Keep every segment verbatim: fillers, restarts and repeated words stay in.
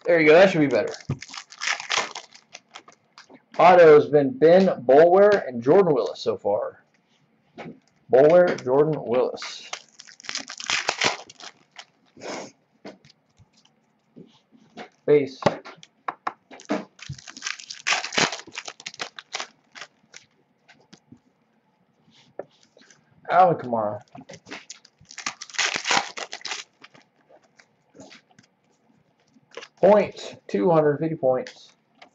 There you go. That should be better. Auto has been Ben Boulware and Jordan Willis so far. Boulware, Jordan Willis. Base. Alvin Kamara. Points, two hundred fifty points.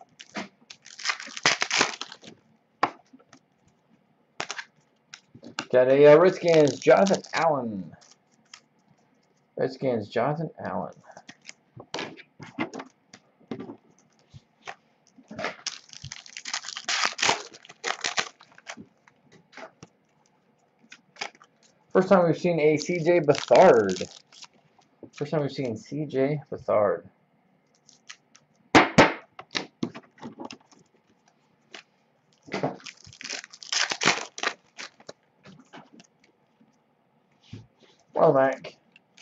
Got a uh, Redskins, Jonathan Allen. Redskins, Jonathan Allen. First time we've seen a C J Beathard. First time we've seen C J Beathard. Well, Mac.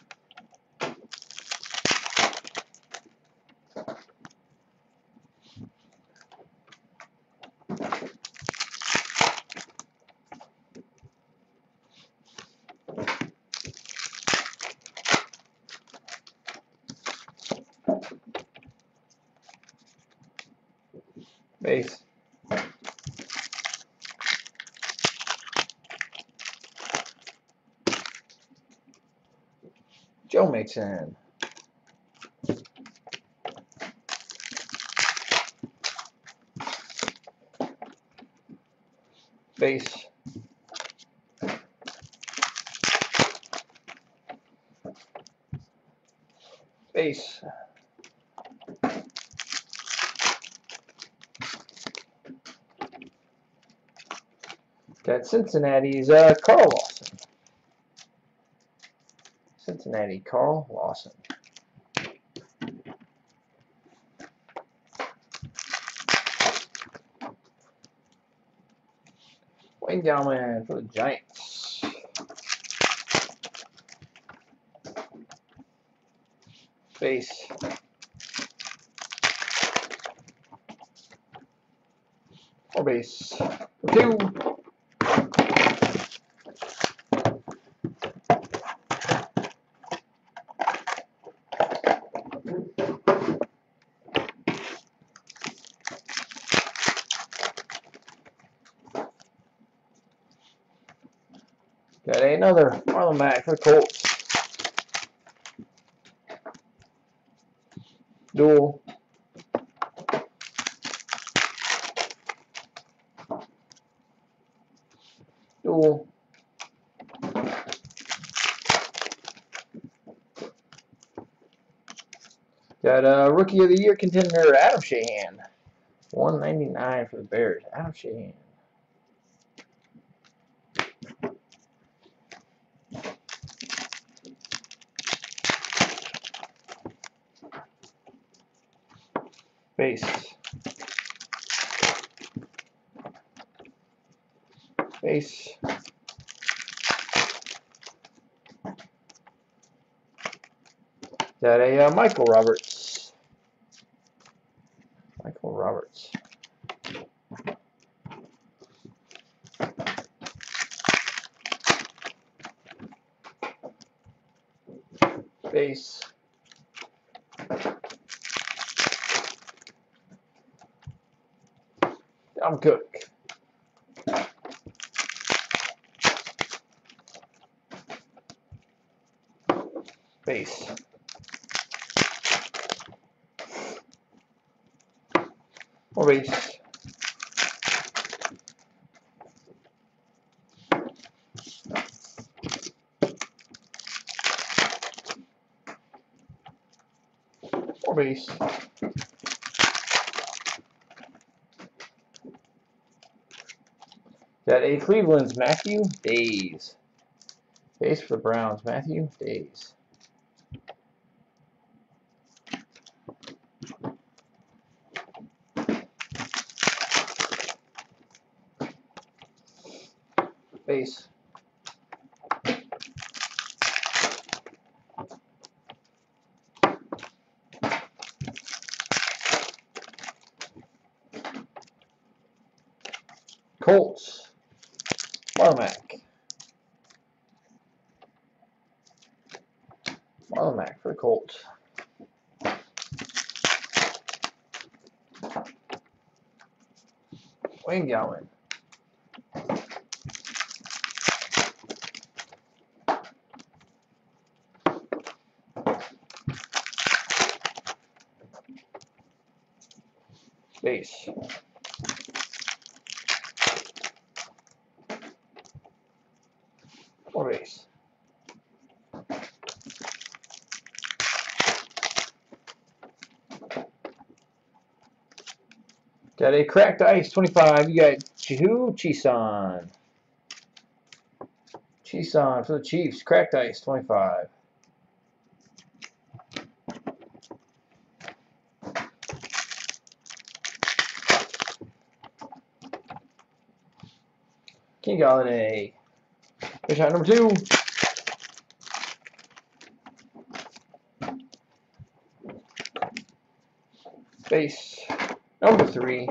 Base. Joe Mixon. Base. Base. Got Cincinnati's uh, Carl Lawson. Cincinnati Carl Lawson. Wayne Gallman for the Giants. Base. Or base. For two. Got another Marlon Mack for the Colts. Dual. Dual. Got a Rookie of the Year contender, Adam Shahan. one ninety-nine for the Bears. Adam Shahan. Base. Base. Got a uh, Michael Roberts. Michael Roberts. Base. Dalvin Cook. Base. Or base. Or base. Got a Cleveland's Matthew Days. Base for the Browns, Matthew Days. Base. Colts, Marlon Mack. Marlon Mack for the Colts. Wayne Gallman. Base. More base. Got a cracked ice twenty-five. You got Chihu Chisan. Chisan for the Chiefs. Cracked ice twenty-five. King Galladay. Fish out number two. Base. Number three.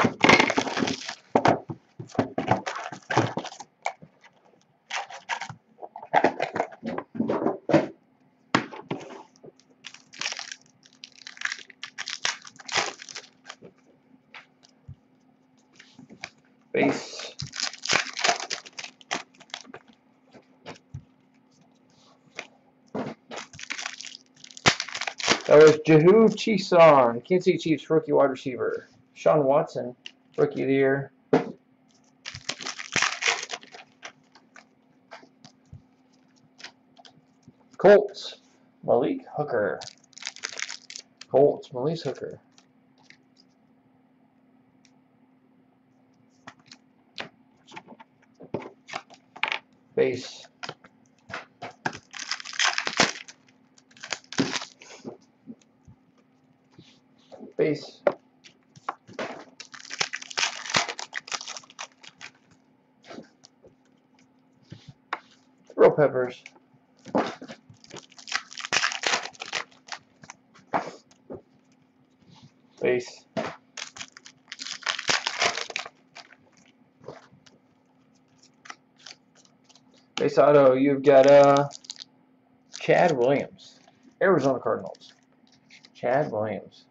Base. That was Jehu Chisan, Kansas City Chiefs rookie wide receiver. Sean Watson, rookie of the year. Colts, Malik Hooker. Colts, Malik Hooker. Base. Base. Throw peppers. Base. Base auto, you've got uh, Chad Williams, Arizona Cardinals. Chad Williams.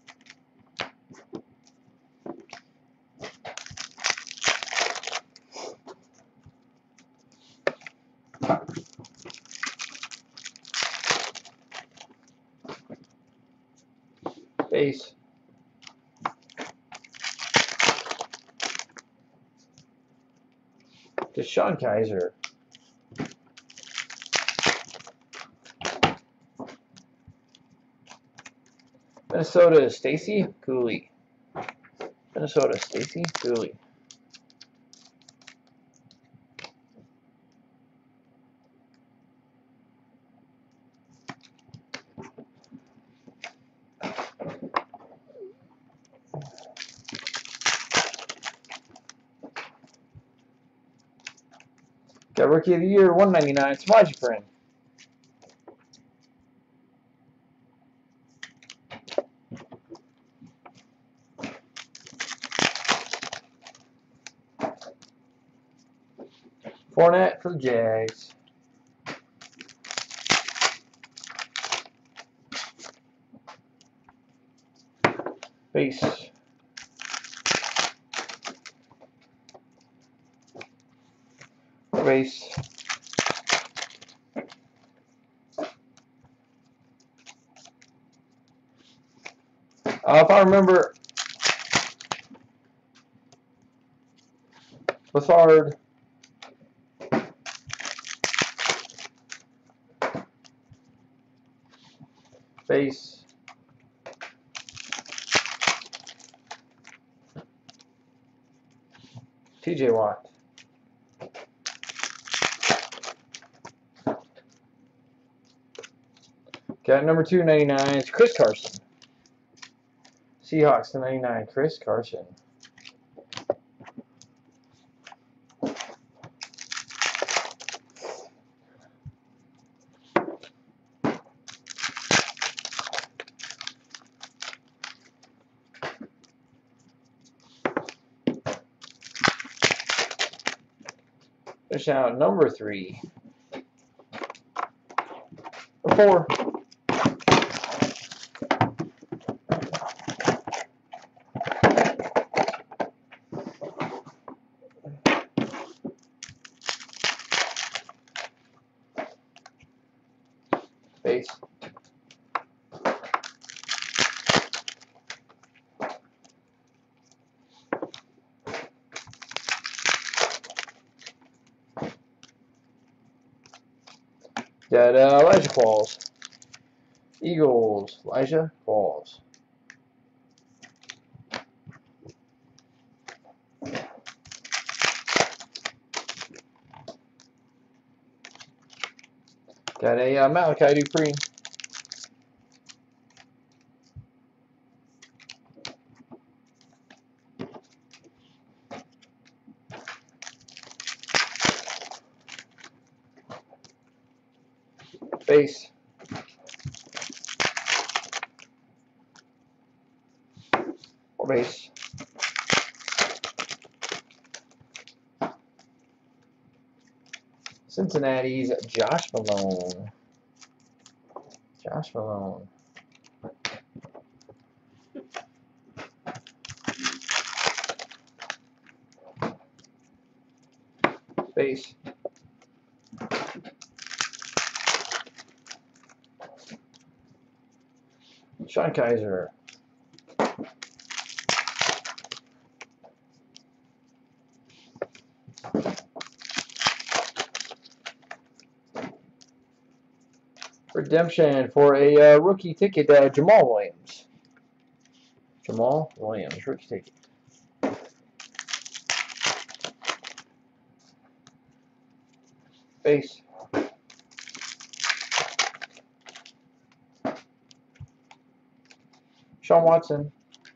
Base. Deshaun Kaiser. Minnesota, Stacy Cooley. Minnesota, Stacy Cooley. Got rookie of the year, one ninety-nine, Samaje Perine. Fournette for the Jags. Base. Base. Uh, if I remember, Lazard. Base. T J Watt. Got number two ninety-nine. It's Chris Carson. Seahawks to ninety-nine. Chris Carson. Finish out number three. Or four. Base. Got uh, Elijah Qualls. Eagles, Elijah Qualls. Got a uh, Malachi Dupree. Base. Or base. Cincinnati's Josh Malone. Josh Malone. Base. Sean Kaiser. Redemption for a uh, rookie ticket, uh, Jamal Williams. Jamal Williams, rookie ticket. Base. Sean Watson.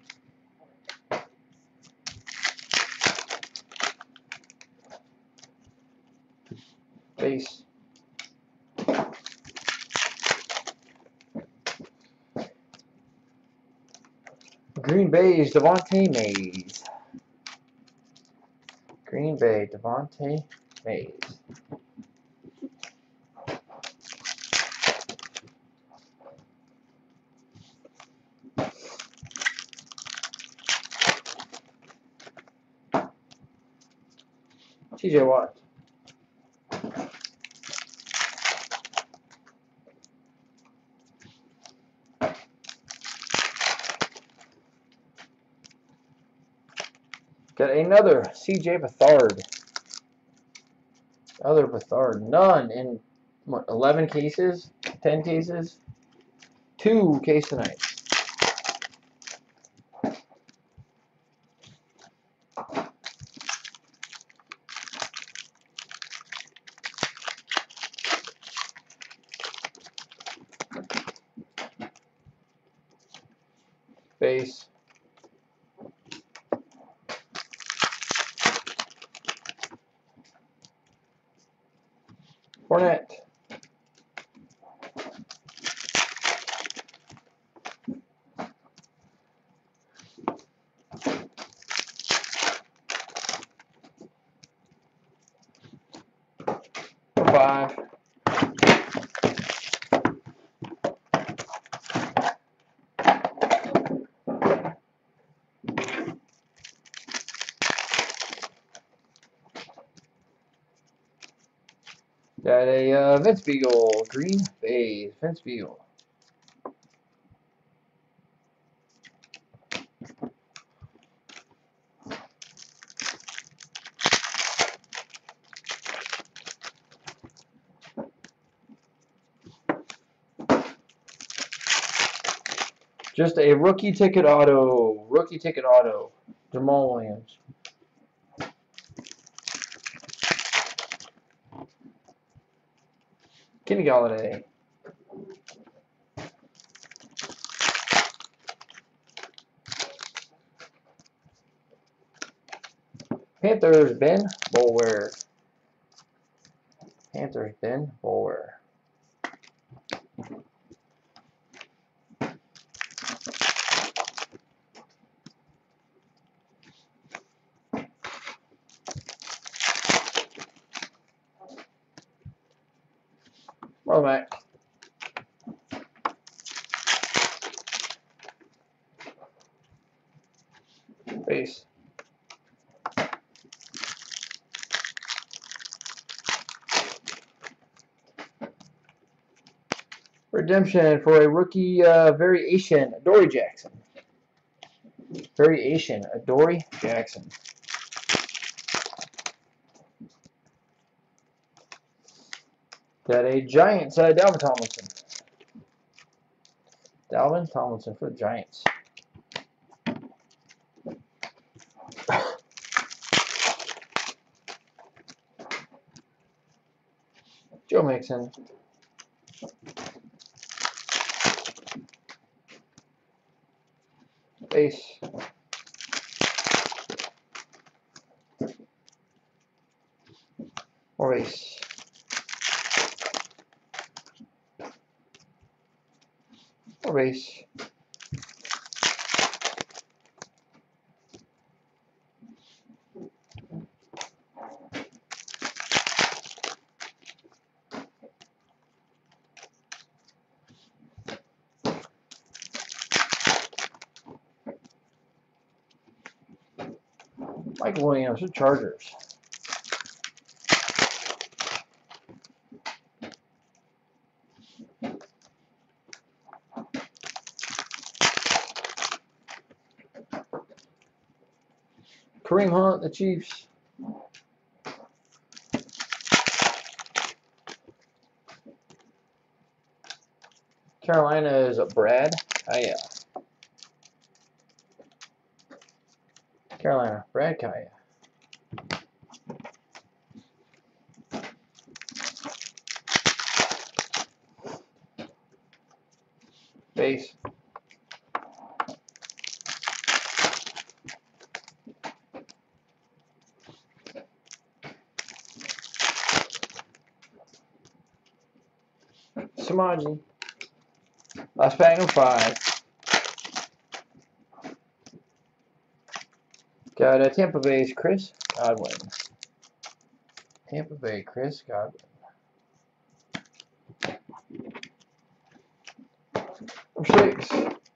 Base. Green Bay's Devontae Mays. Green Bay, Devontae Mays. T J Watt. Got another C J Beathard. Other Beathard. None in what, eleven cases? ten cases? Two case tonight. Base. Fournette. Five. Got a uh, Vince Beagle, Green Bay, Vince Beagle. Just a rookie ticket auto, rookie ticket auto, Jamal Williams. Kenny Galladay. Panthers, Ben Boulware. Panthers, Ben Boulware. Roll back. Base. Redemption for a rookie uh, variation, Dory Jackson. Variation, Dory Jackson. Got a Giants, uh, Dalvin Tomlinson. Dalvin Tomlinson for the Giants. Joe Mixon. Base. Or base. Or base. Michael Williams for Chargers. Kareem Hunt, the Chiefs. Carolina is a Brad. Kaya. Carolina, Brad Kaya. Base. Samaji. Last pack of five. Got a Tampa Bay's Chris Godwin. Tampa Bay, Chris Godwin. Six.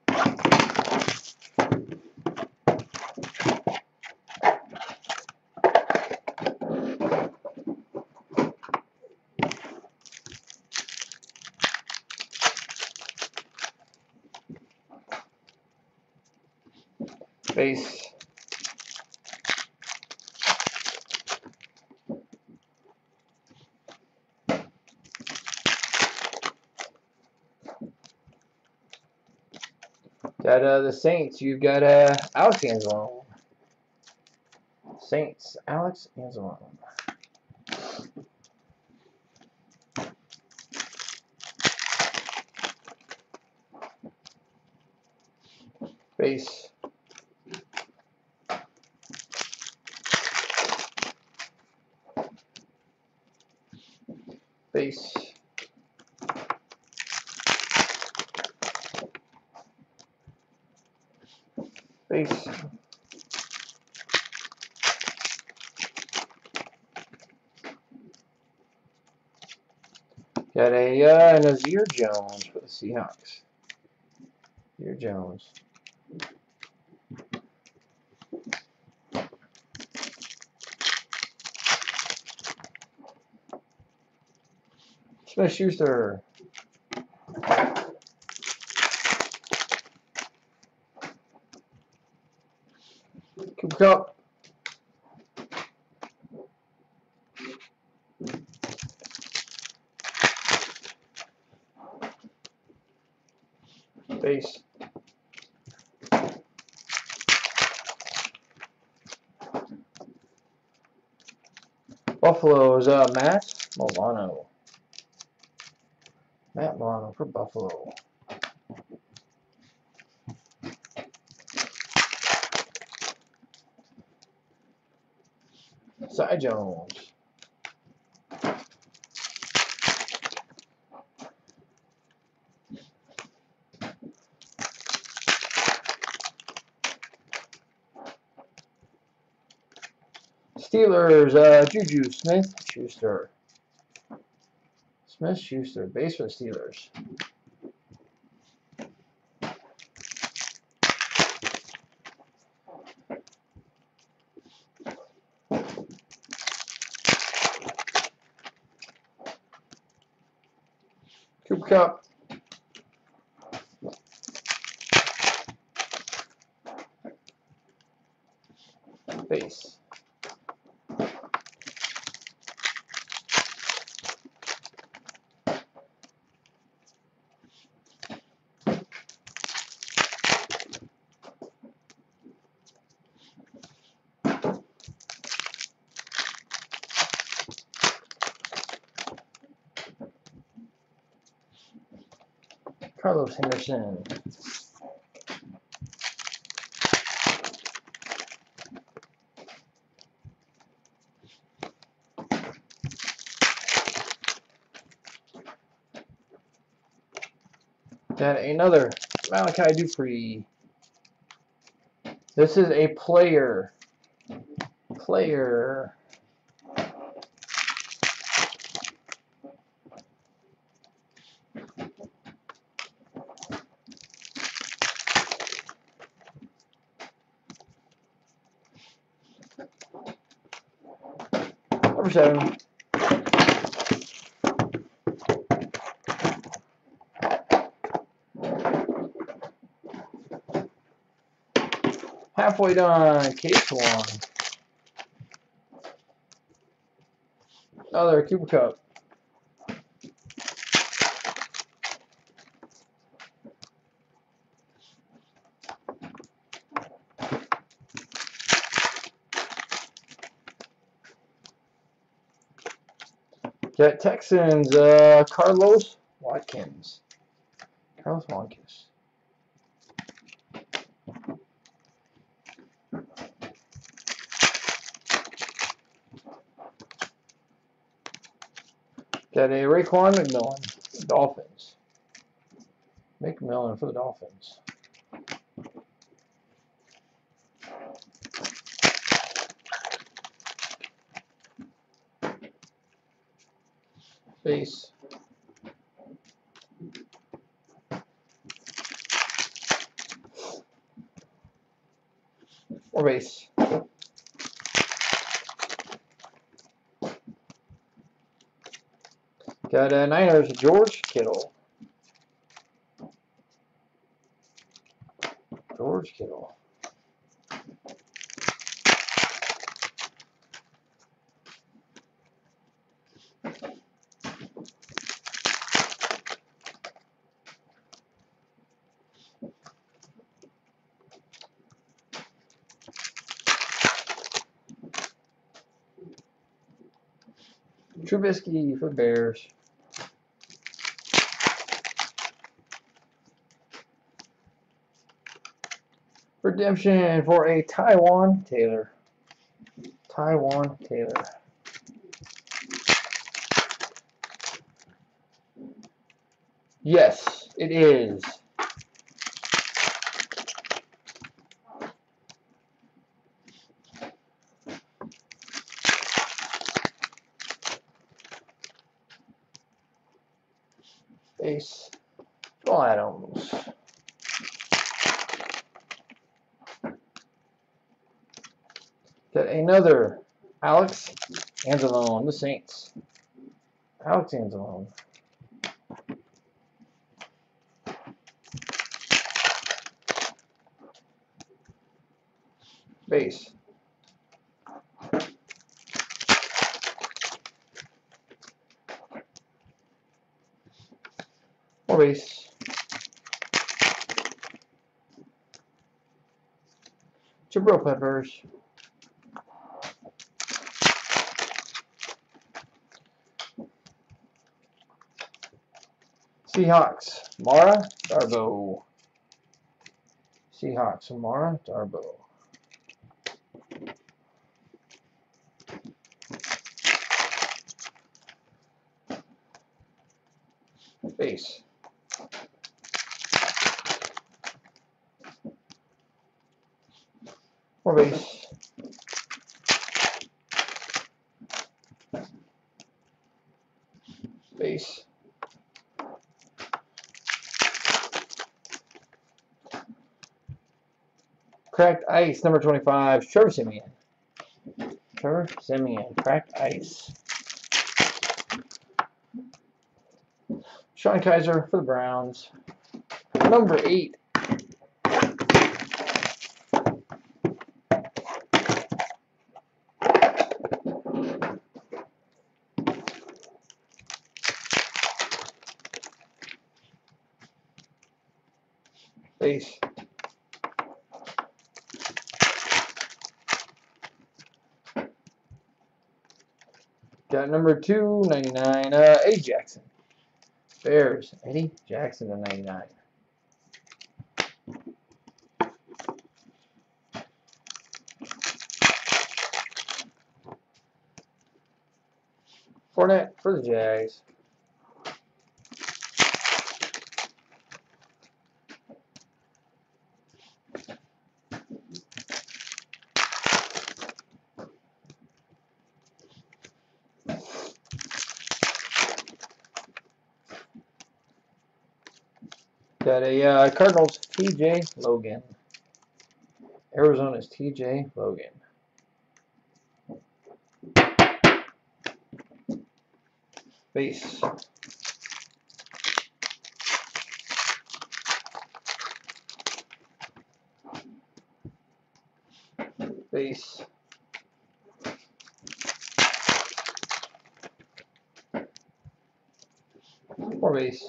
Base. Got uh, the Saints. You've got uh, Alex Anzalone. Saints, Alex Anzalone. Base. Base. Base. Got a uh, Nazir Jones for the Seahawks. Nazir Jones. Smith-Schuster. Cooper Kupp. Base. Buffalo's uh, Matt Milano. Matt Milano for Buffalo. Cy Jones. Steelers, uh, Juju Smith-Schuster. Smith-Schuster, base for the Steelers. Cooper Kupp. Base. Carlos Henderson. Got another Malachi Dupree. This is a player. Player. Number seven. Halfway done, case one. Another Cooper Kupp. Got Texans, uh, Carlos Watkins. Carlos Watkins. Got a Raekwon McMillan, Dolphins. McMillan for the Dolphins. Base. Or base. Got a Niners, George Kittle. George Kittle. Trubisky for Bears. Redemption for a Taywan Taylor. Taywan Taylor. Yes, it is. Base. Joel Adams. Got another Alex Anzalone, the Saints. Alex Anzalone. Base. More base. Jabril Peppers. Seahawks, Mara Darbo. Seahawks, Mara Darbo. Base. More base. Base. Cracked Ice, number twenty-five, Trevor Siemian. Trevor Siemian, Cracked Ice. Sean Kaiser for the Browns. Number eight. Base. Got number two ninety-nine, uh, Eddie Jackson. Bears, Eddie Jackson to ninety-nine. Fournette for the Jags. Got a uh, Cardinals, T J Logan. Arizona's T J Logan. Base. Base. More base.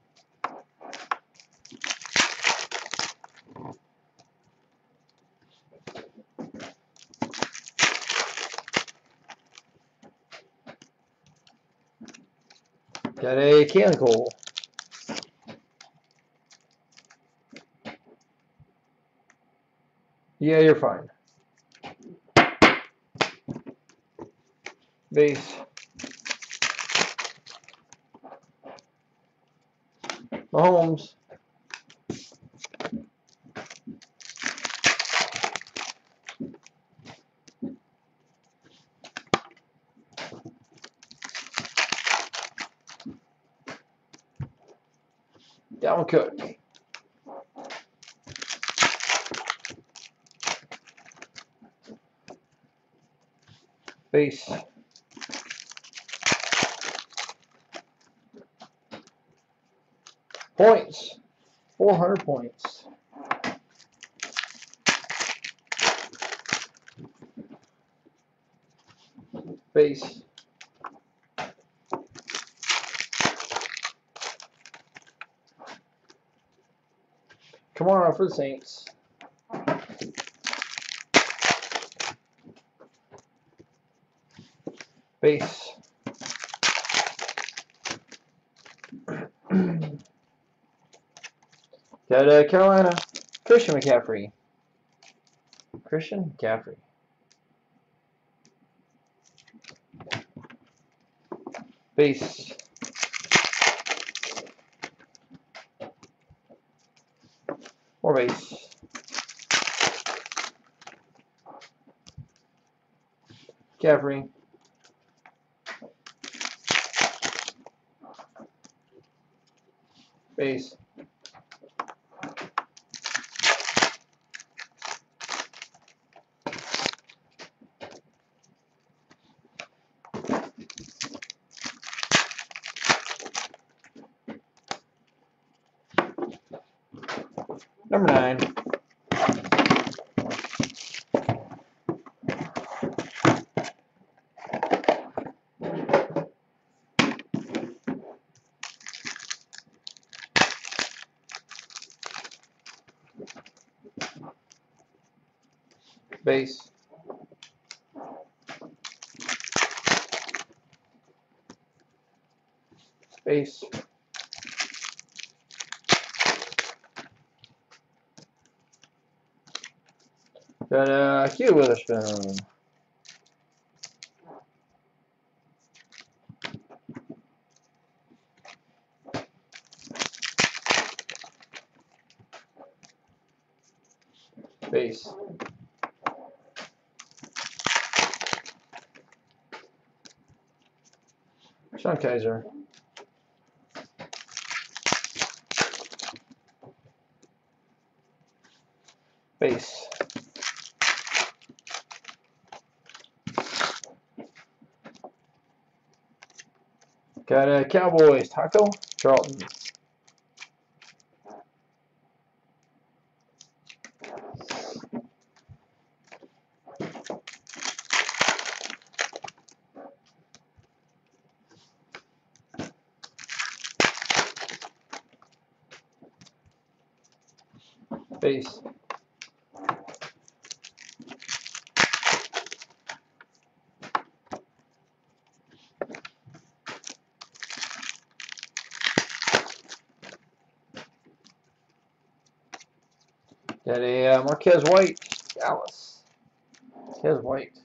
Got a Keelan Cole. Yeah, you're fine. Base. Mahomes. Dalvin Cook. Base. Points. four hundred points. Base. Come on for the Saints. Base. Got uh, Carolina, Christian McCaffrey. Christian McCaffrey. Base. More base. McCaffrey. Base. Number nine. Base. Base. Got uh, Hugh Witherspoon. Base. Sean Kaiser. Base. Got a Cowboys, Taco Charlton. Base. Got a uh, Marquez White, Dallas. Marquez White.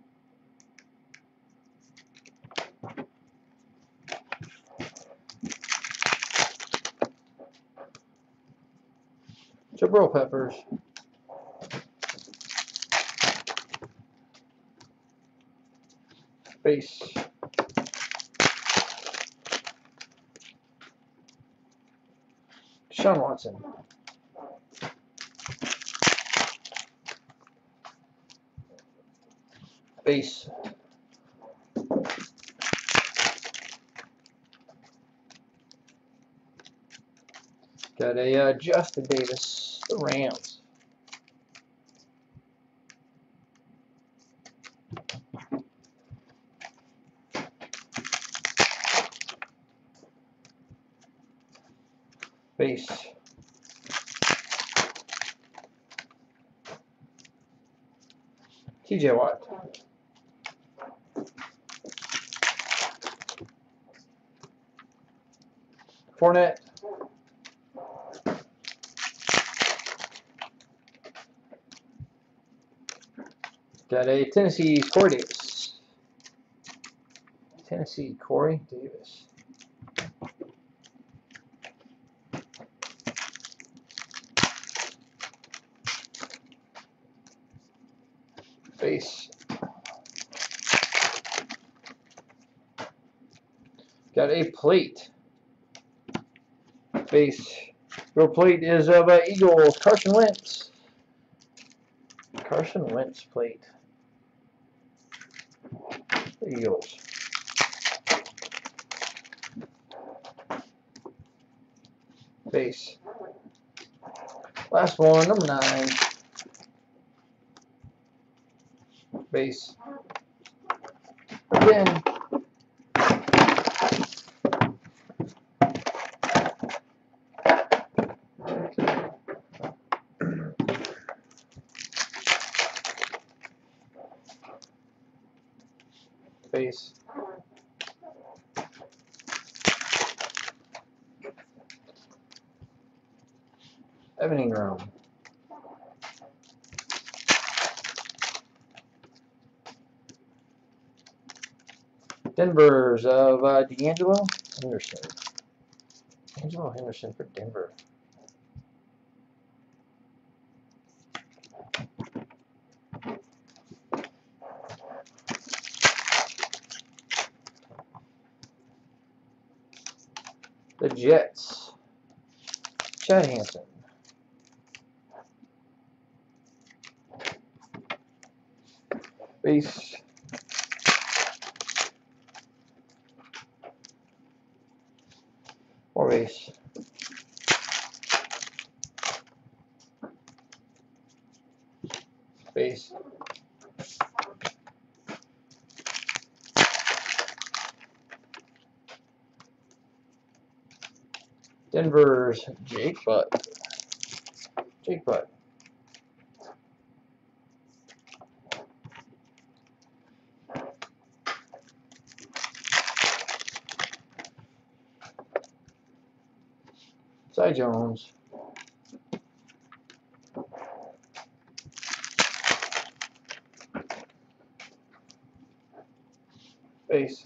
Jabril Peppers. Base. Sean Watson. Base. Got a uh, Justin Davis, the Rams. Base. T J Watt. Fournette. Got a Tennessee Corey Davis. Tennessee Corey Davis. Base. Got a plate. Base. Your plate is of uh, Eagles, Carson Wentz. Carson Wentz plate. Eagles. Base. Last one, number nine. Base. Again. Base. Evan Ingram. Denver's of uh, D'Angelo Henderson. D'Angelo Henderson for Denver. The Jets. Chad Hansen. Base. More base. Base. Denver's Jake Butt. Jake Butt. Cy Jones. Base.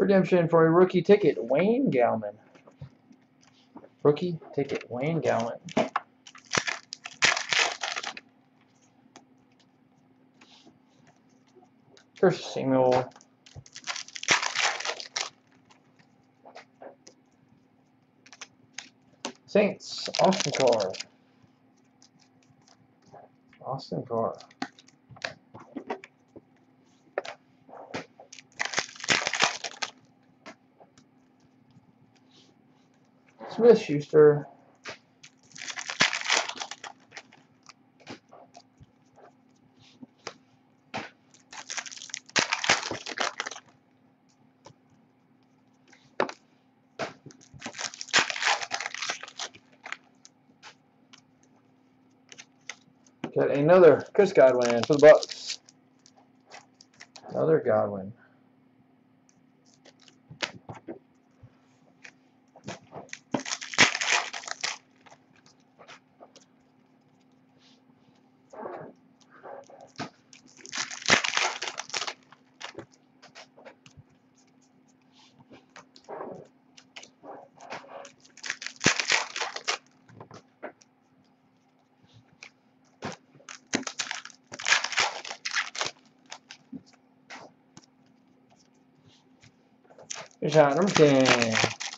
Redemption for a rookie ticket, Wayne Gallman. Rookie ticket, Wayne Gallman. Curtis Samuel. Saints, Austin Carr. Austin Carr. Smith Schuster. Got another Chris Godwin for the Bucks. Another Godwin. Here's shot number ten.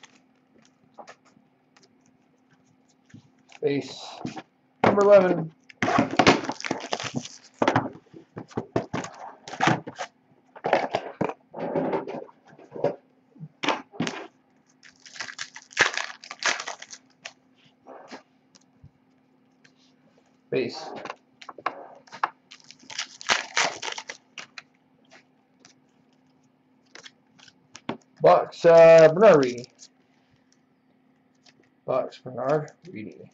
Base number eleven. Base. Bucks, uh, Bernard Reedy. Bucks, Bernard Reedy.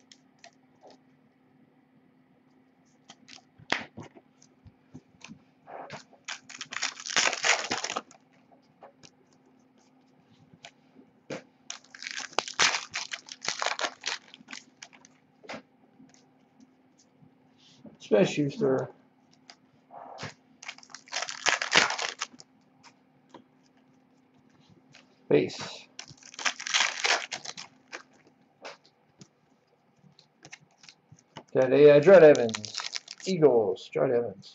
Smith Schuster. Base. Got a uh, Dred Evans. Eagles, Dred Evans.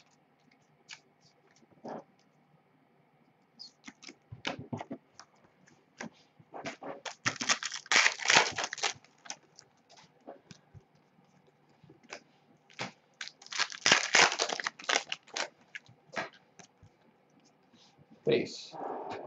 Base.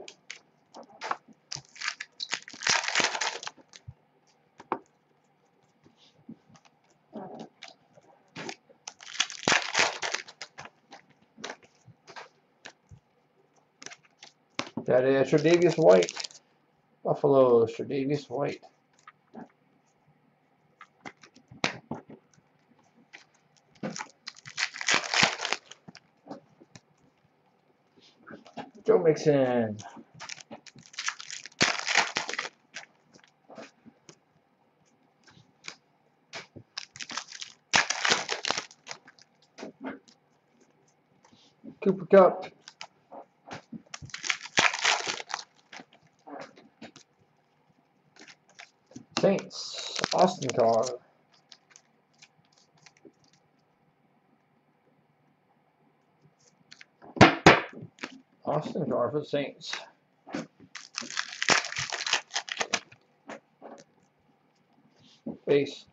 Got a Tre'Davious White. Buffalo, Tre'Davious White. Joe Mixon. Cooper Kupp. Saints, Austin Carr. Austin Carr for the Saints. Base.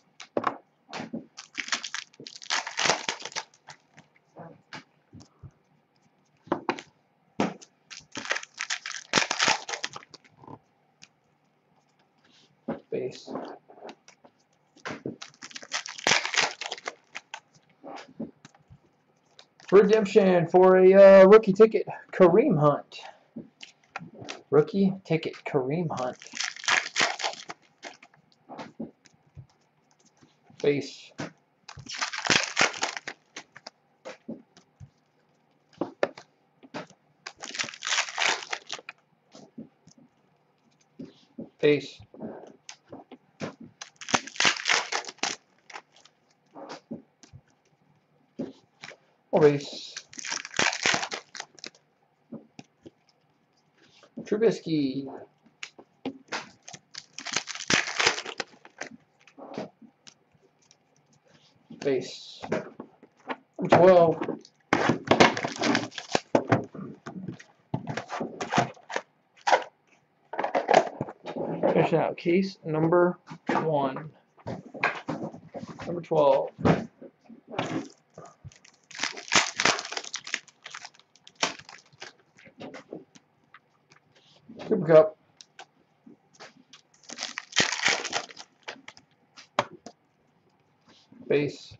Base. Redemption for a uh, rookie ticket, Kareem Hunt. Rookie ticket, Kareem Hunt. Base. Base. Or base. Trubisky. Base. twelve. Finishing out case number one. Number twelve. Super Cup. Base.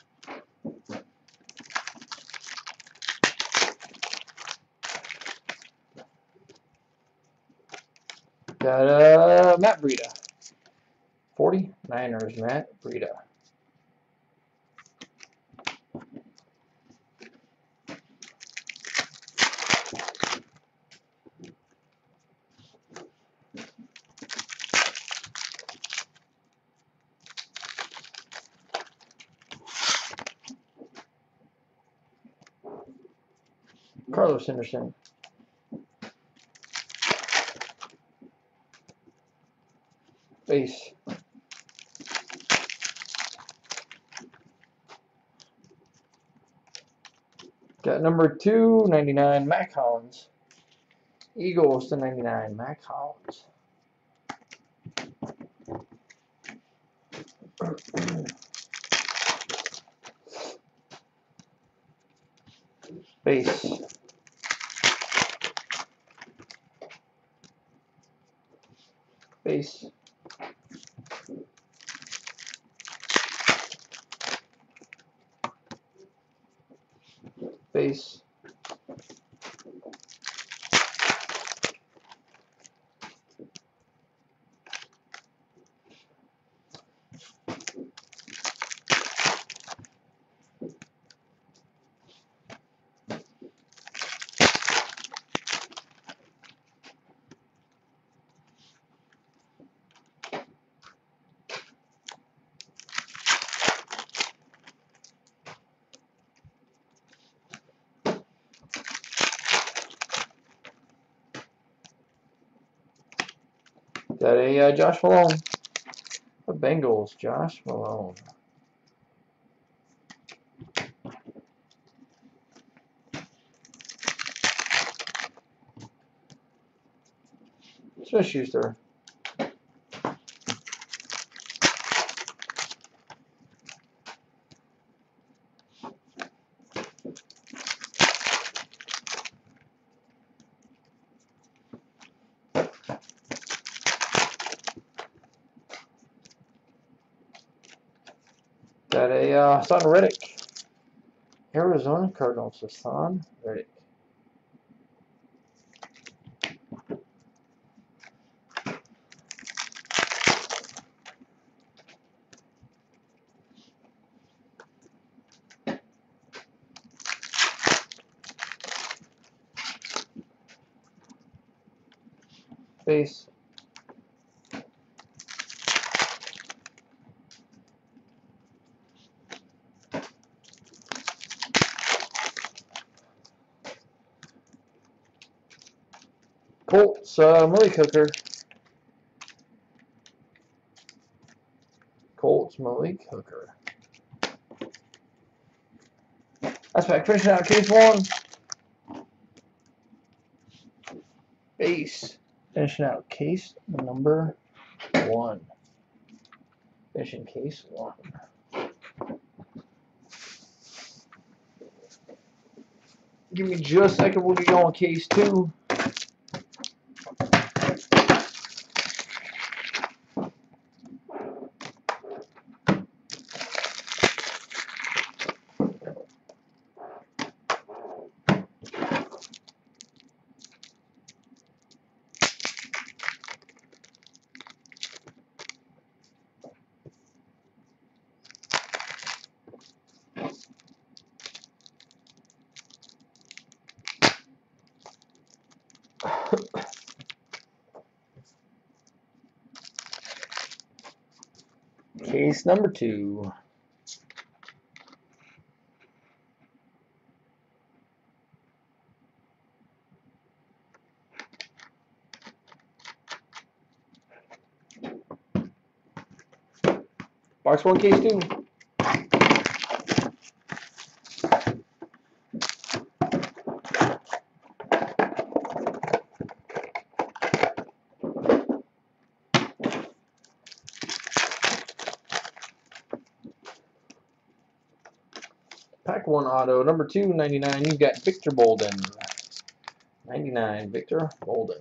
Got uh, Matt Breida. forty-niners, Matt Breida. Carlos Henderson. Base. Got number two ninety-nine, Mac Hollins. Eagles to ninety-nine, Mac Hollins. Base. Base. Base. Got a uh, Josh Malone. The Bengals, Josh Malone. Smith Schuster. Got a uh, Hassan Reddick. Arizona Cardinals, Hassan Reddick. Base. Colts, uh, Malik Hooker. Colts, Malik Hooker. That's back. Finishing out case one. Base. Finishing out case number one. Finishing case one. Give me just a second. We'll get going case two. Case number two. Box one, case two. Pack one auto, number two ninety-nine. You've got Victor Bolden. ninety-nine, Victor Bolden.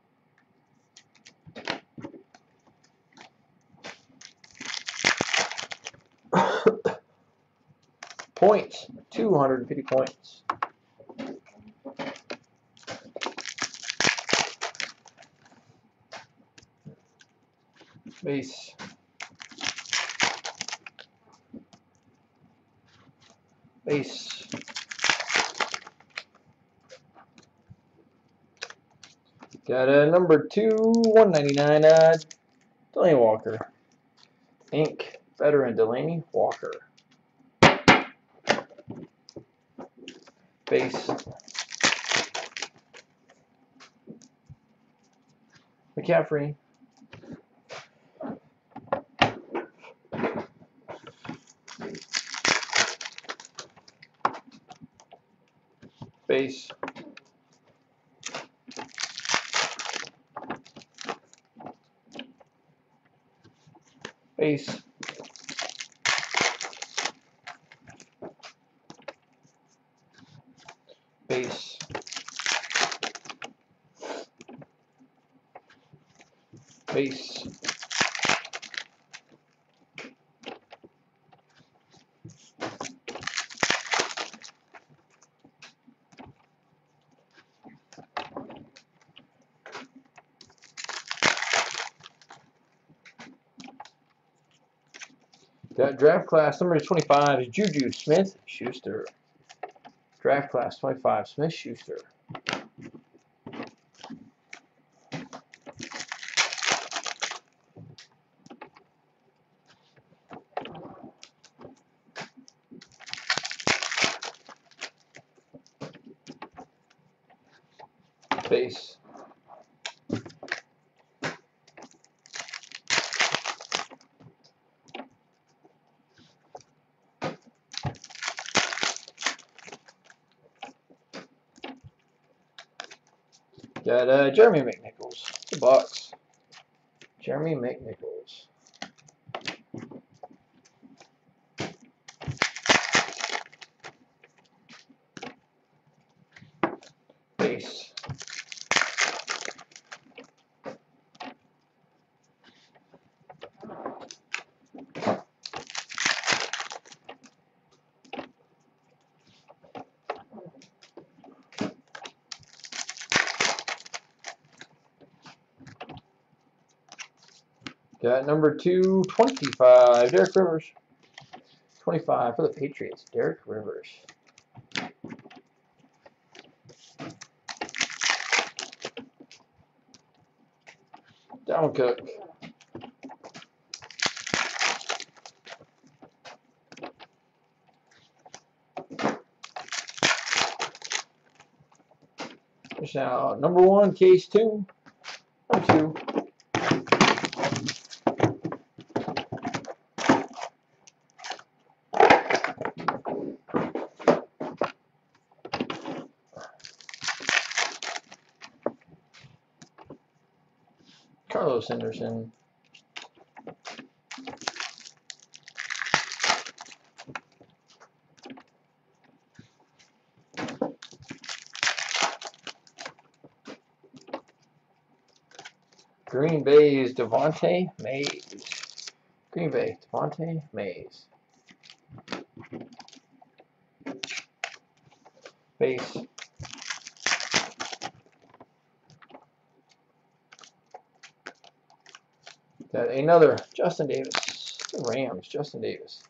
Points, two hundred fifty points. Base. Base. Got a number two, one ninety-nine, uh, Delaney Walker. Ink, veteran Delaney Walker. Base. McCaffrey. Base. Base. Base. Base. Got draft class number twenty-five is Juju Smith-Schuster. Draft class twenty-five, Smith-Schuster. Base. Got uh, Jeremy McNichols, the Bucks. Jeremy McNichols. Base. Got number two twenty-five, Derek Rivers. twenty-five for the Patriots, Derek Rivers. Dalvin Cook. Now, number one, case two. Number two. Carlos Henderson. Green Bay's Devontae Mays. Green Bay, Devontae Mays. Base. Got another Justin Davis. The Rams, Justin Davis.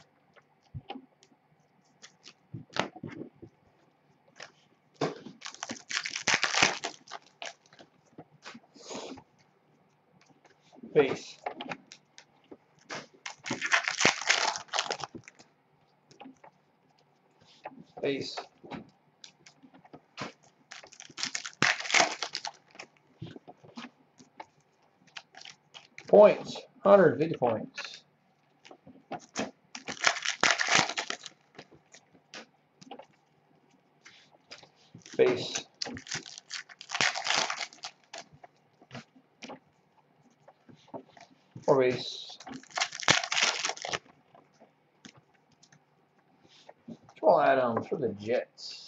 Base. Base. Points, one hundred fifty points. Four base. Jamal Adams for the Jets.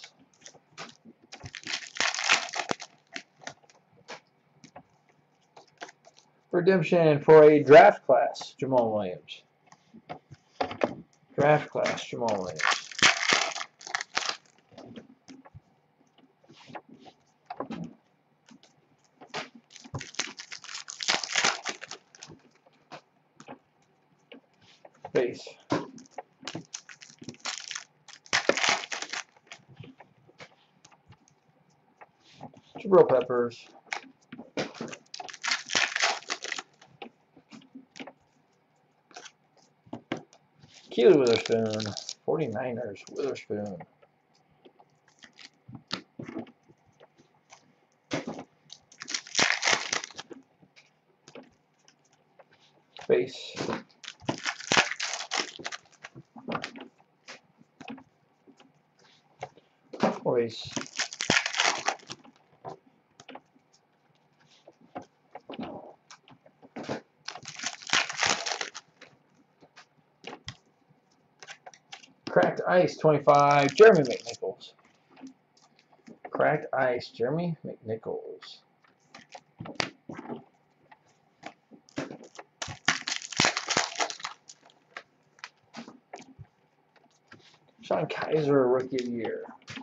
Redemption for a draft class, Jamal Williams. Draft class, Jamal Williams. Base. Jabril Peppers. Keely Witherspoon. forty-niners, Witherspoon. Base. Base. Cracked Ice, twenty-five, Jeremy McNichols. Cracked Ice, Jeremy McNichols. Sean Kaiser, Rookie of the Year.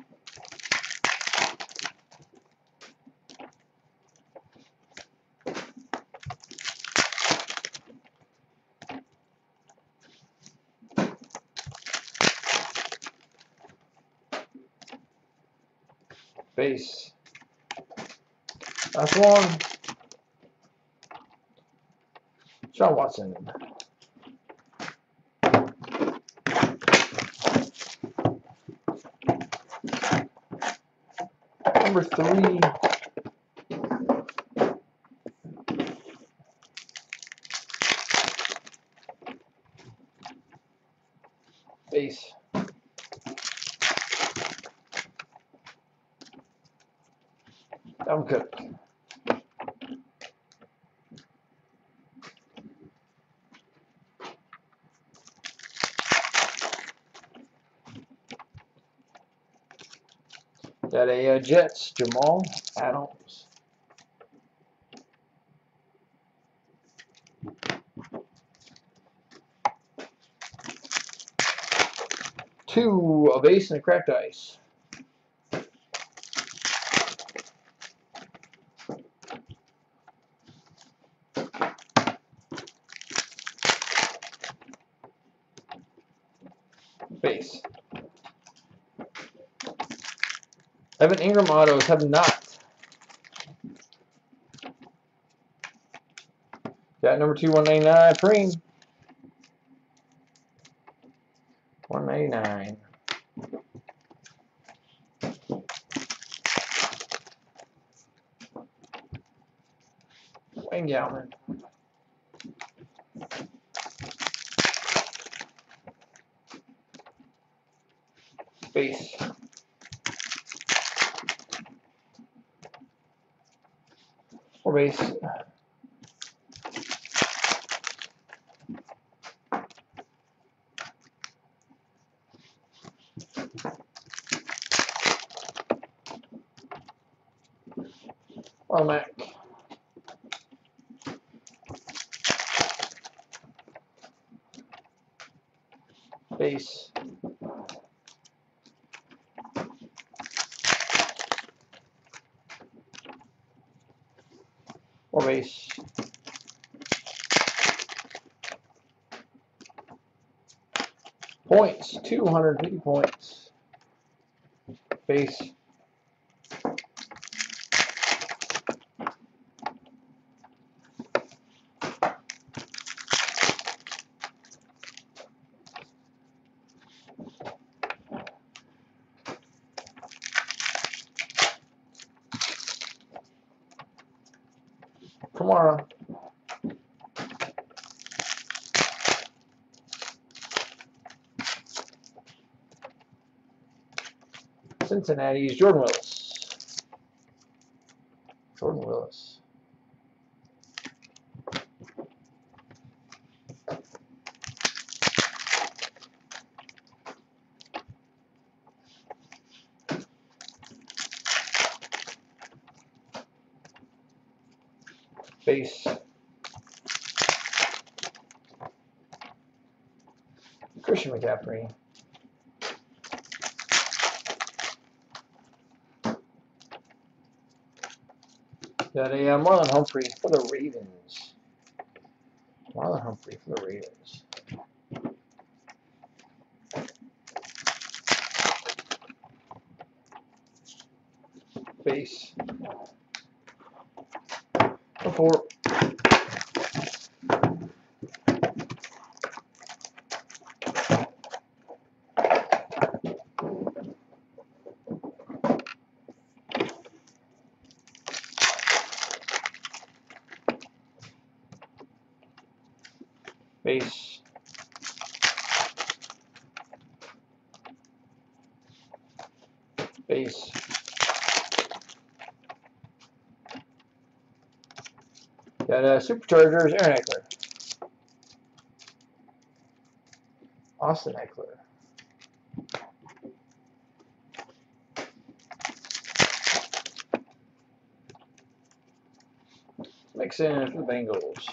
Base. Last one. Sean Watson. Number three. Base. Dalvin Cook. Got a uh, Jets, Jamal Adams. Two, a base and a cracked ice. Base. Evan Ingram autos have not. Got number two, one ninety-nine, Preem. one ninety-nine. Wayne Gallman. Base. Or base. Or Mac. Base. Or base. Points, two hundred fifty points. Base. Tomorrow. Cincinnati's Jordan Willis. Jordan Willis. Base. Christian McCaffrey. Got a uh, Marlon Humphrey for the Ravens. Marlon Humphrey for the Ravens. Base. Four. Base. Base. Got a uh, Superchargers, Aaron Eckler. Austin Eckler. Mixon for the Bengals.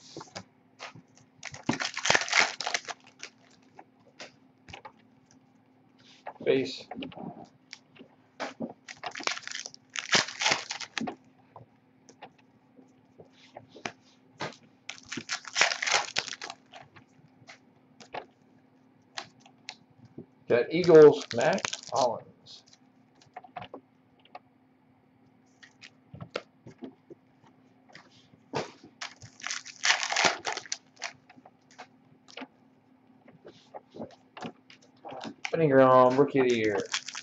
Base. Got Eagles, Matt Hollins. Ingram, Rookie of the Year.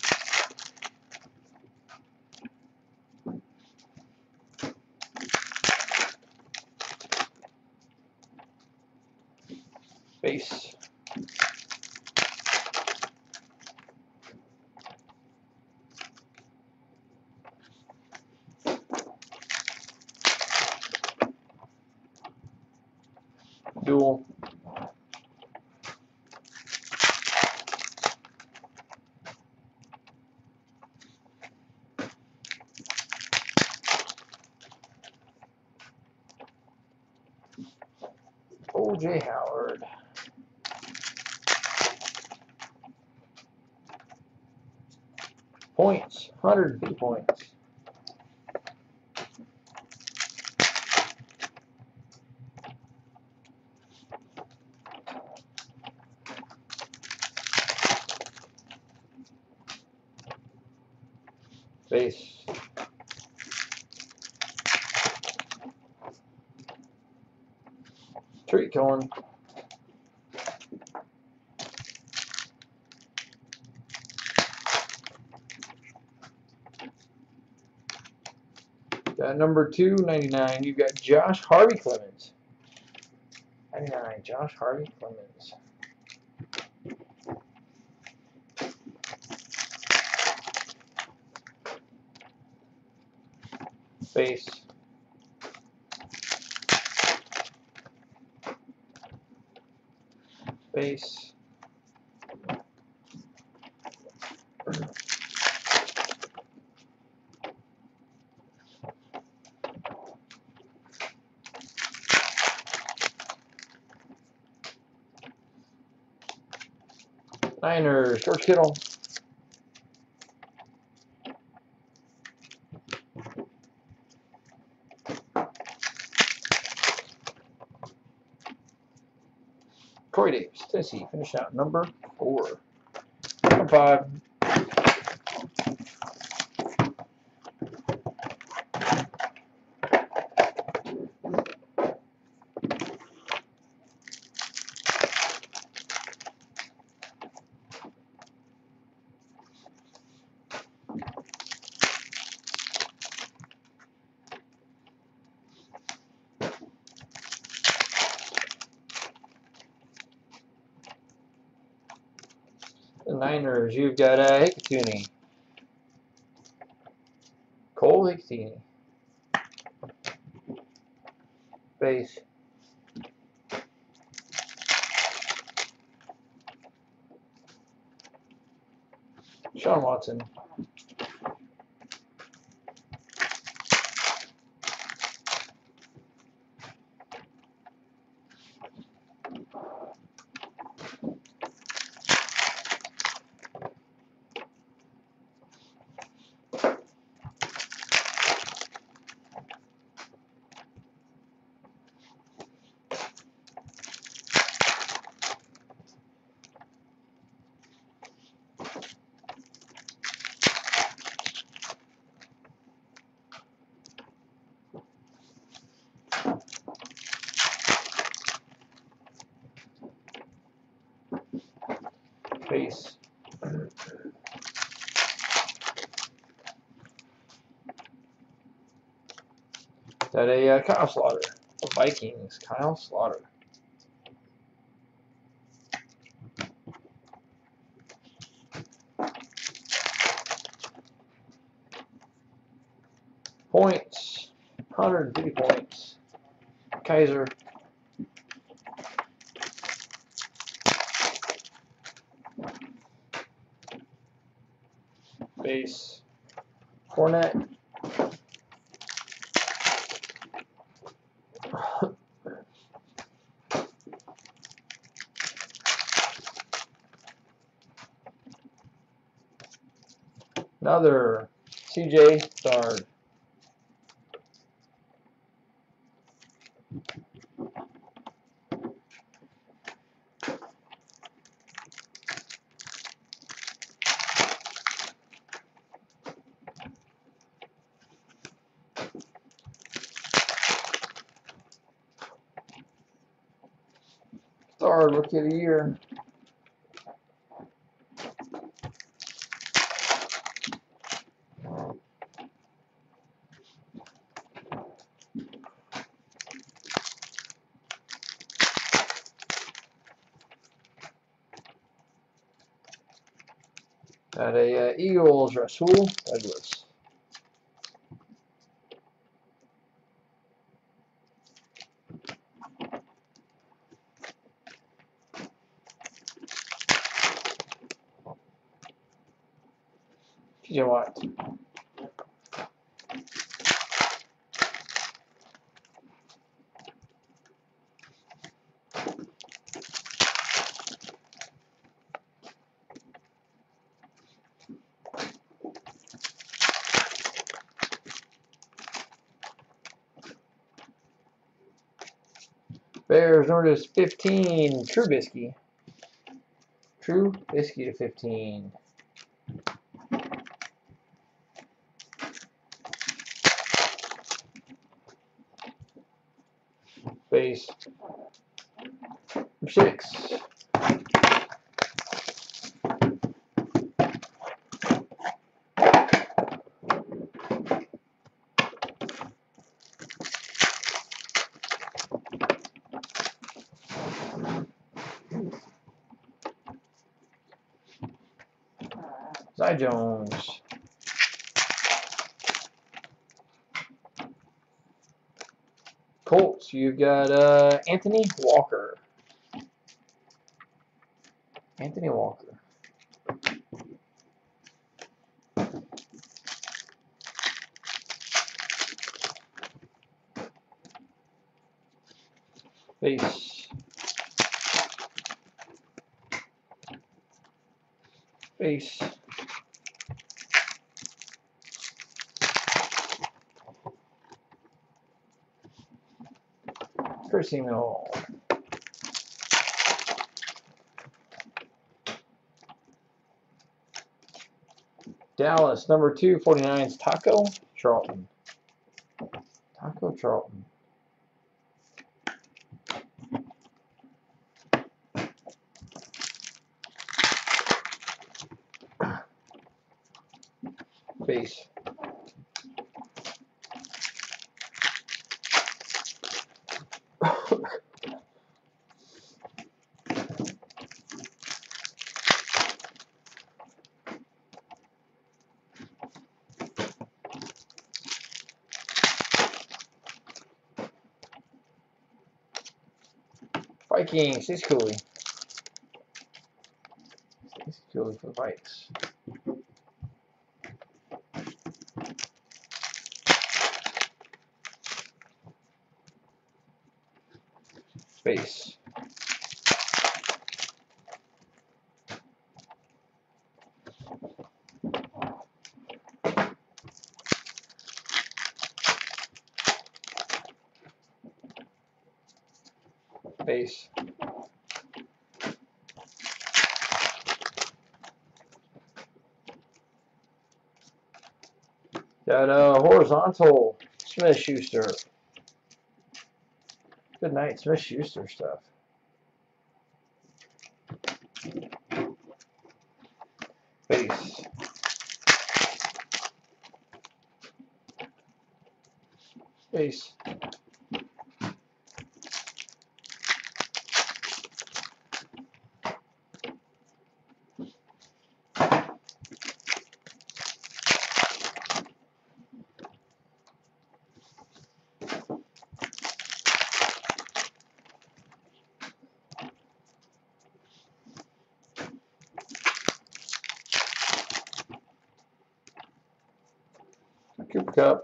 Base. Dual. O J Howard. Points, one hundred fifty points. Base. Tariq Cohen. Got number two ninety-nine. You've got Josh Harvey Clemens. ninety-nine, Josh Harvey Clemens. Base. Base. Niners, George Kittle. Corey Davis, Tennessee, finish out number four. Number five. The Niners, you've got uh, Hickatheny. Cole Hickatheny. Base. Sean Watson. Got a uh, Kyle Slaughter. The Vikings, Kyle Slaughter. Points, one hundred fifty points. Kaiser. Base. Fournette. Another C J Stard. Stard, Rookie of the Year. Got a uh, Eagles, Rasul Douglas. T J Watt. Bears, number is fifteen, Trubisky. Trubisky to fifteen. Base. Number six. Zy Jones. Colts, you've got uh, Anthony Walker. Anthony Walker. Base. Base. Persino. Dallas, number two, forty-nines, Taco Charlton. Taco Charlton. Base. Vikings, Stacey Cooley. Stacey Cooley for the Vikes. Base. Base. Got a horizontal Smith-Schuster. Good night, Smith-Schuster stuff. Base. Base. Cooper Cup.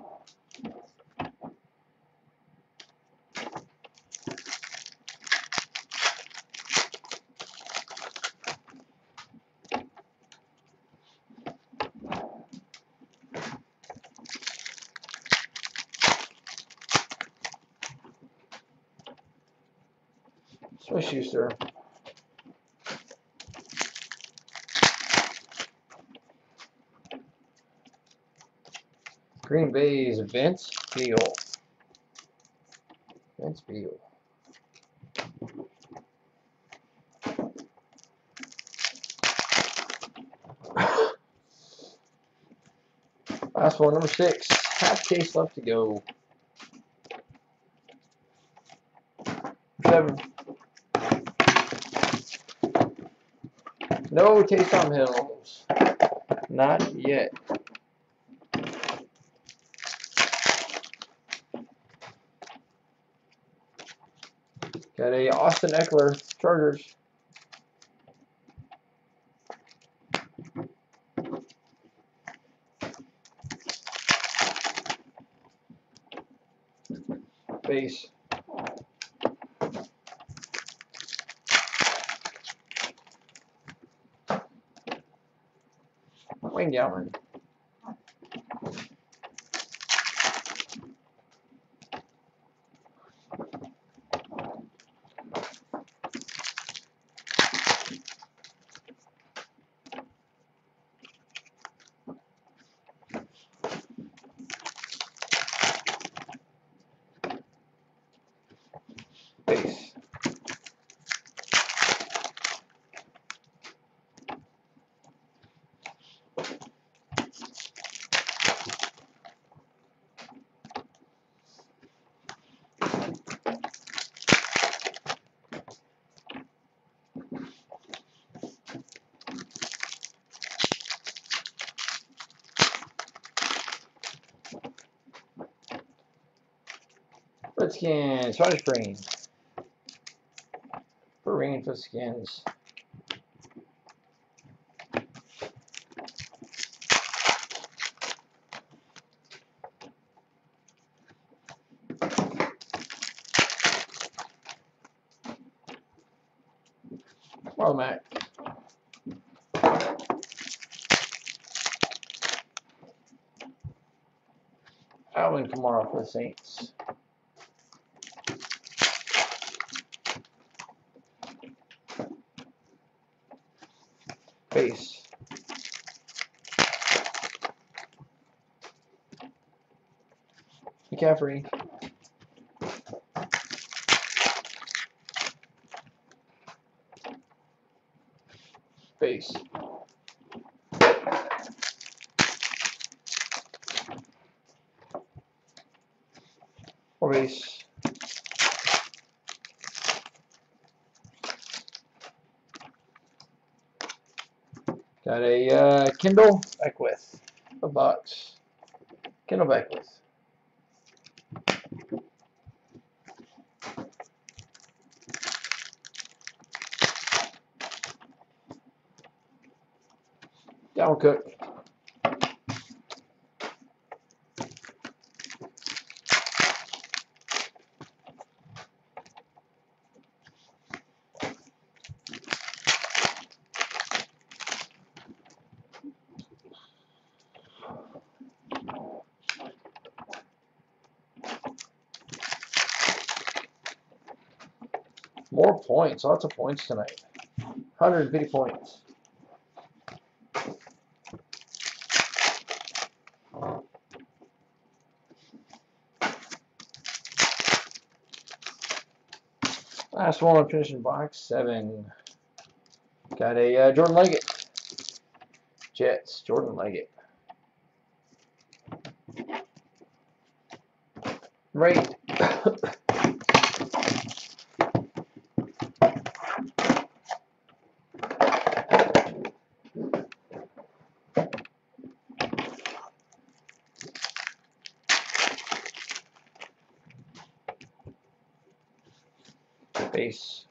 Smith Schuster. Green Bay's Vince Beal. Vince Beal. Last one, number six. Half case left to go. Seven. No Taysom Hills. Not yet. Got a Austin Eckler, Chargers. Base. Wayne Gallman. Base. Redskins, Spanish Green. For Rain for Skins. Marlon Mack. Alvin Kamara for the Saints. Base. McCaffrey. Base. Or base. Got a uh, Kendall Beckwith. The Bucks. Kendall Beckwith. Dalvin Cook. More points. Lots of points tonight. one hundred fifty points. Last one, finishing box seven. Got a uh, Jordan Leggett. Jets, Jordan Leggett. Right. Base.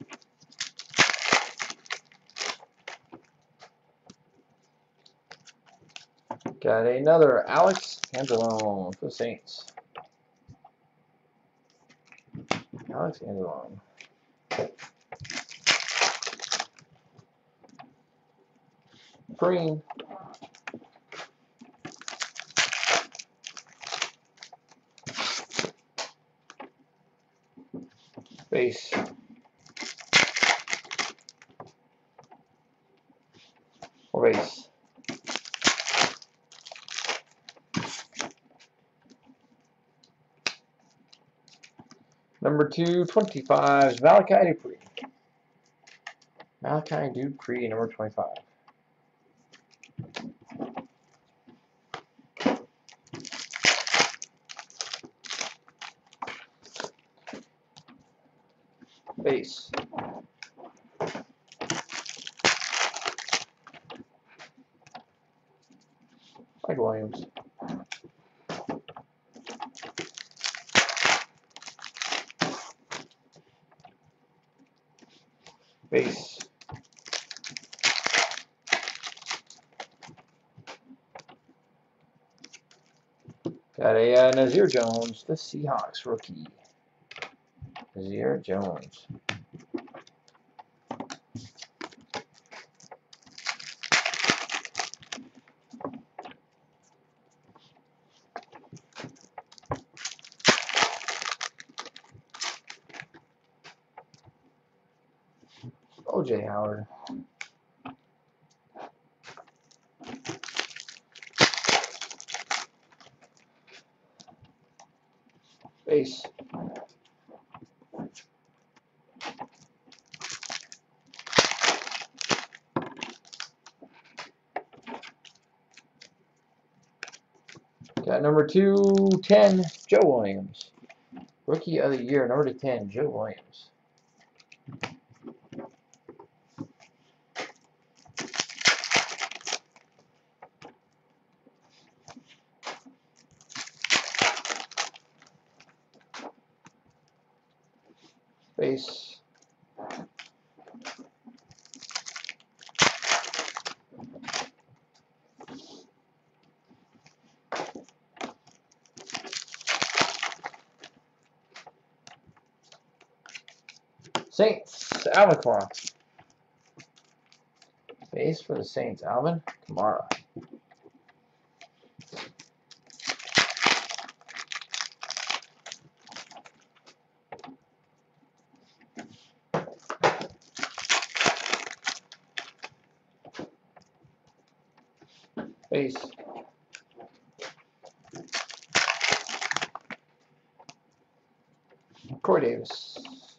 Got another Alex Angelone for the Saints. Alex Angelone. Green. Base. Or base. Number two twenty-five is Malachi Dupree. Malachi Dupree, number twenty-five. Base. Mike Williams. Base. Got a uh, Nazir Jones, the Seahawks rookie. Nazir Jones. O J Howard. Base. Got number two ten, Joe Williams. Rookie of the year, number ten, Joe Williams. Base. Saints, Alvin Kamara. Base for the Saints, Alvin Kamara. Base. Corey Davis.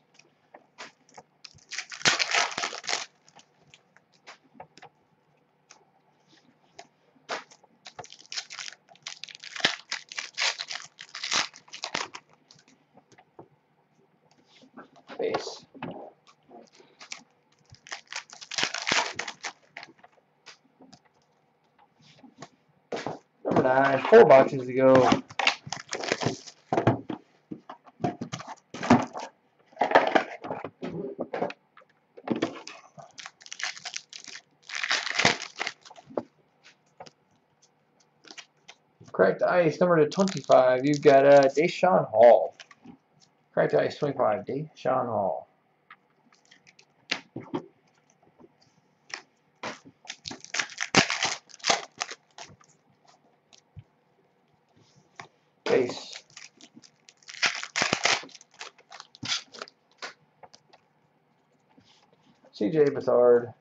Base. Number nine, four boxes to go. Cracked ice, number to twenty-five. You've got uh, Deshaun Hall. Cracked ice, twenty-five. Deshaun Hall. Base. C J Beathard.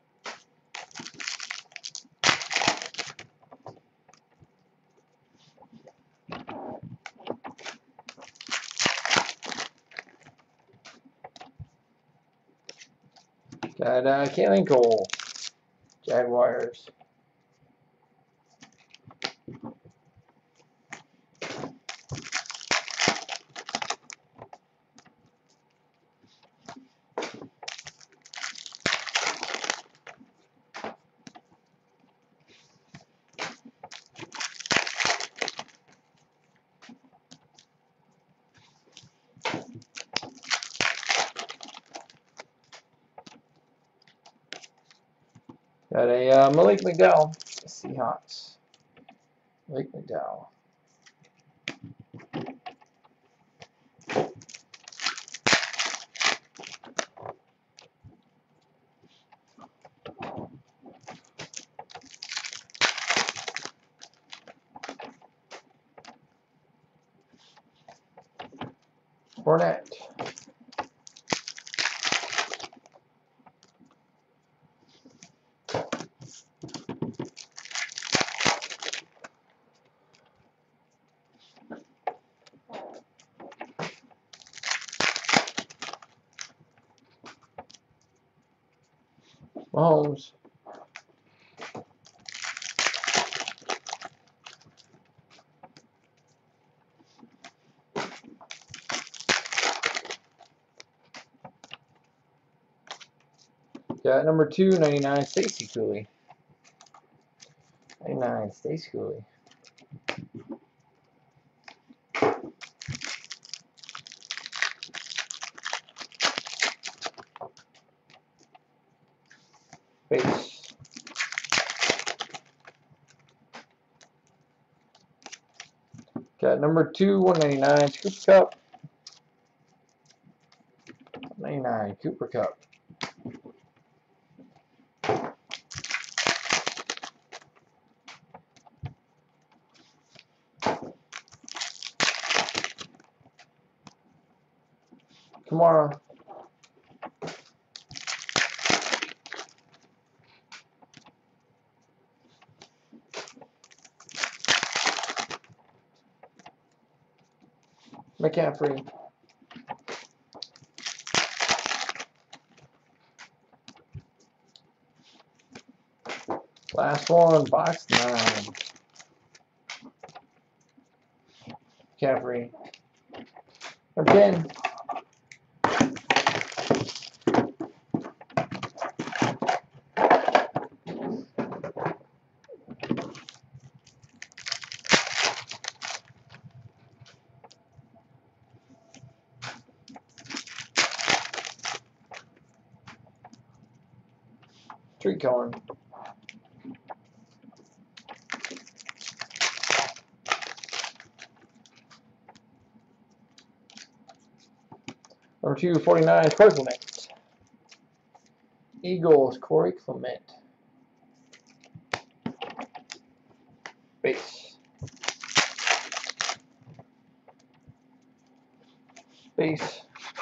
Got uh, Kalen Cole. Jaguars. Got a uh, Malik McDowell, Seahawks. Malik McDowell. Fournette. Mahomes. Got number two ninety-nine, Stacy Cooley. ninety-nine, Stacy Cooley. Base. Got number two, one ninety-nine, Cooper Cup. ninety-nine, Cooper Cup. Kamara. McCaffrey. Last one, box nine. McCaffrey. Number ten. Tree Cohen. Number two forty-nine, Corey Clement. Eagles, Corey Clement. Base. Base.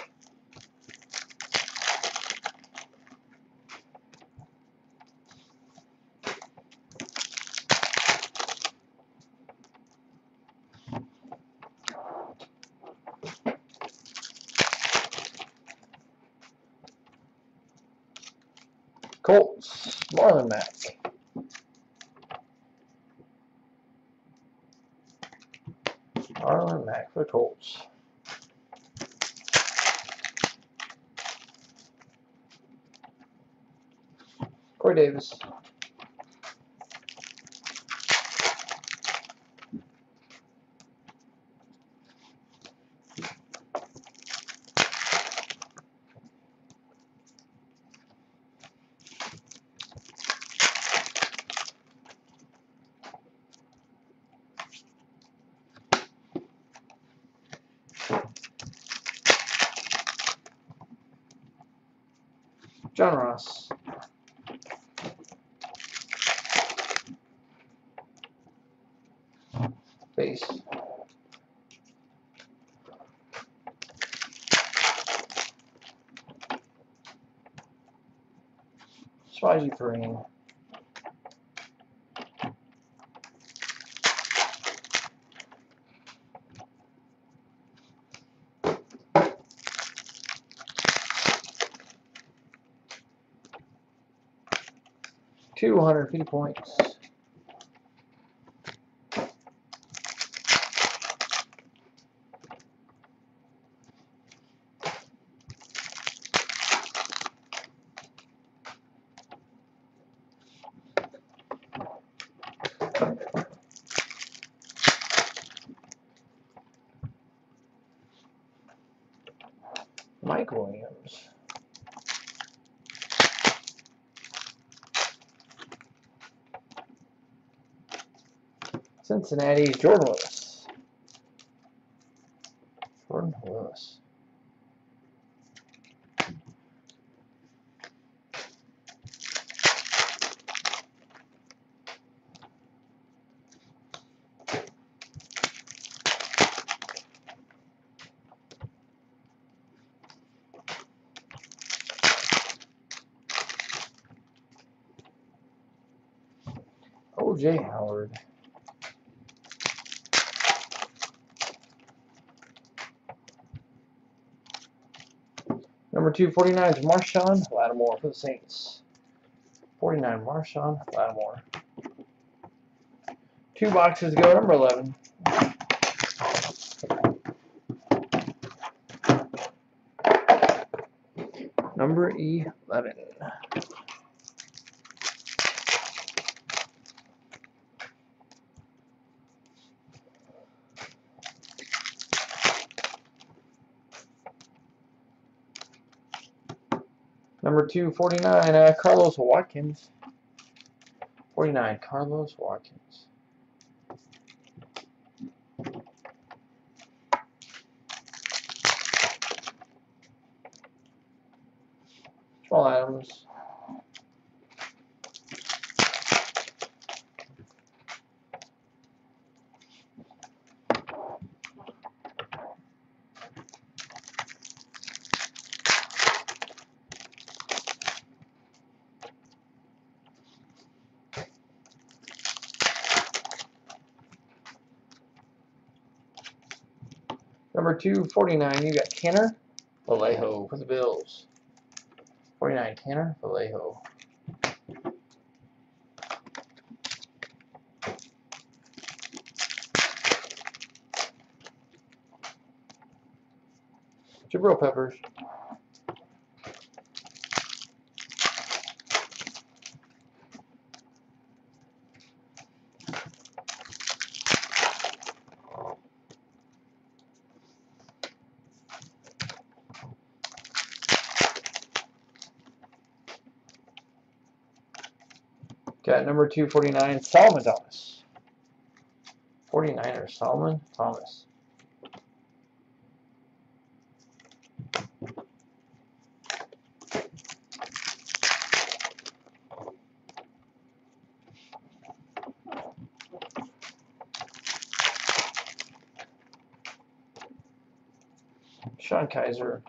Colts, Marlon Mack. Marlon Mack for the Colts. Corey Davis. John Ross. Base. Swaji Kareem. two hundred fifty points. Mike Williams. Cincinnati, Jordan Lewis. Jordan Lewis. O J Howard. Number two forty-nine is Marshawn Lattimore for the Saints. forty-nine, Marshawn Lattimore. Two boxes to go, number eleven. Number eleven. Number two forty-nine, uh, Carlos Watkins. forty-nine, Carlos Watkins. Jamal Adams. Number two forty-nine, you got Kenner Vallejo for the Bills. forty-nine, Kenner Vallejo. Jabril Peppers. Got number two forty-nine, Solomon Thomas. forty-niner, Solomon Thomas. Sean Kaiser.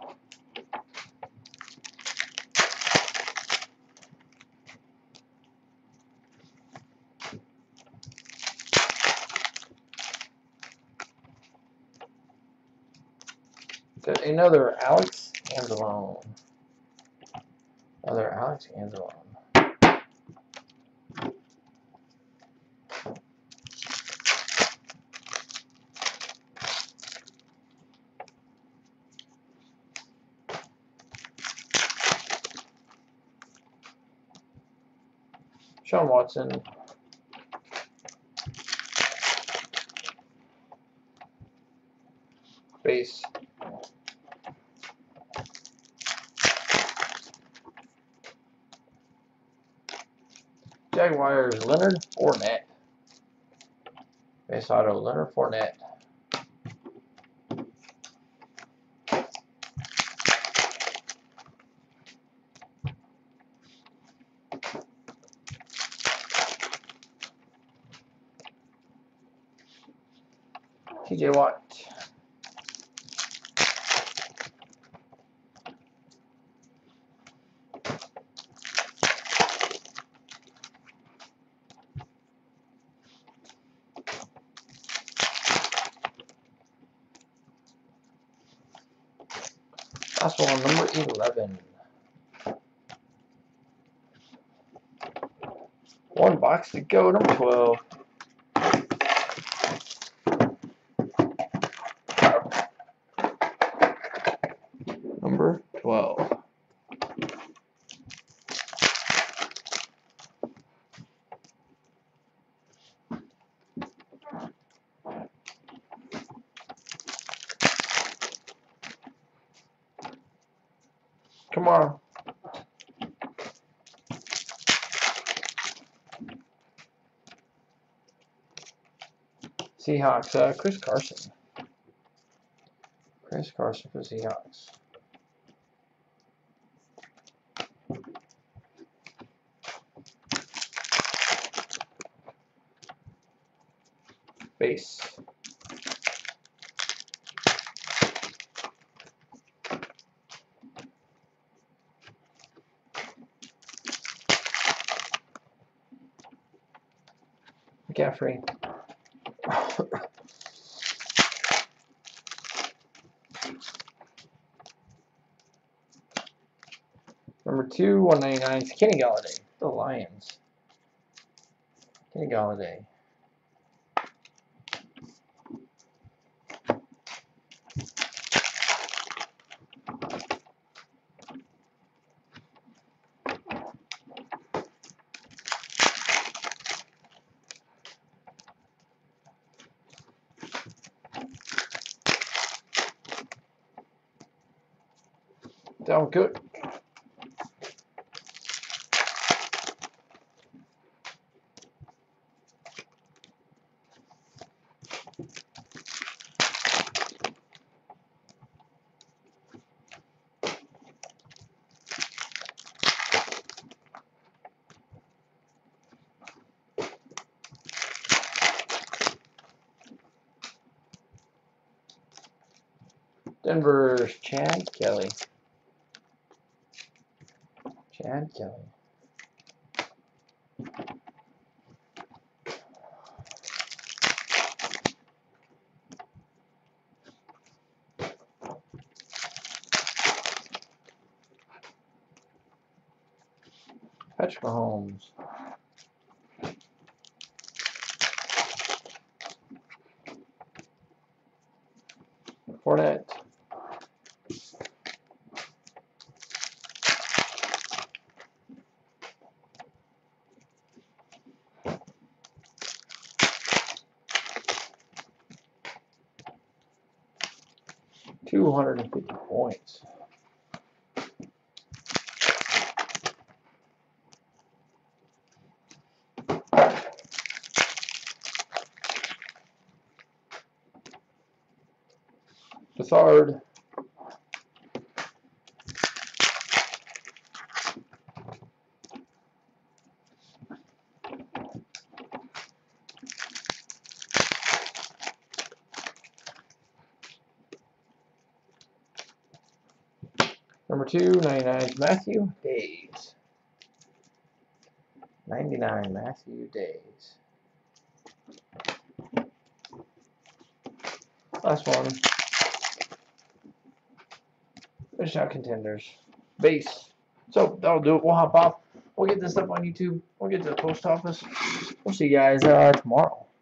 Got another Alex Anzalone. Another Alex Anzalone. Sean Watson. Base. Jaguars, Leonard Fournette. Base auto, Leonard Fournette. T J Watt. Last one, number eleven. One box to go, number twelve. Number twelve. Tomorrow. Seahawks, uh, Chris Carson. Chris Carson for the Seahawks. Base. McCaffrey. Number two, one ninety-nine, Kenny Golladay. The Lions. Kenny Golladay. Dalvin Cook. Denver's Chad Kelly. Chad Kelly. Patrick Mahomes. Fournette. two hundred fifty points. Bethard. Number two, ninety-nine, Matthew Days. ninety-nine, Matthew Days. Last one. Finish out contenders. Base. So that'll do it. We'll hop off. We'll get this up on YouTube. We'll get to the post office. We'll see you guys uh, tomorrow.